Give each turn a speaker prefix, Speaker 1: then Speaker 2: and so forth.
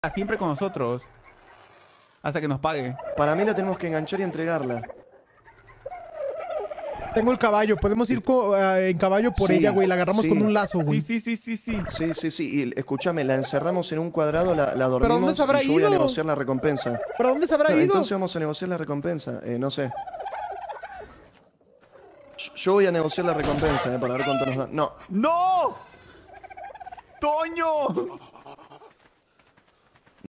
Speaker 1: siempre con nosotros. Hasta que nos pague.
Speaker 2: Para mí la tenemos que enganchar y entregarla.
Speaker 3: Tengo el caballo. Podemos ir en caballo por
Speaker 2: Sí,
Speaker 3: ella, güey. La agarramos
Speaker 2: sí.
Speaker 3: con un lazo, güey.
Speaker 1: Sí.
Speaker 2: Sí. Y escúchame, la encerramos en un cuadrado, la dormimos.
Speaker 3: ¿Pero dónde se habrá
Speaker 2: y yo voy a
Speaker 3: ido?
Speaker 2: negociar la recompensa.
Speaker 3: ¿Para dónde se habrá
Speaker 2: No,
Speaker 3: ido?
Speaker 2: entonces vamos a negociar la recompensa. No sé. Yo voy a negociar la recompensa, para ver cuánto nos dan. No.
Speaker 1: ¡No! ¡Toño!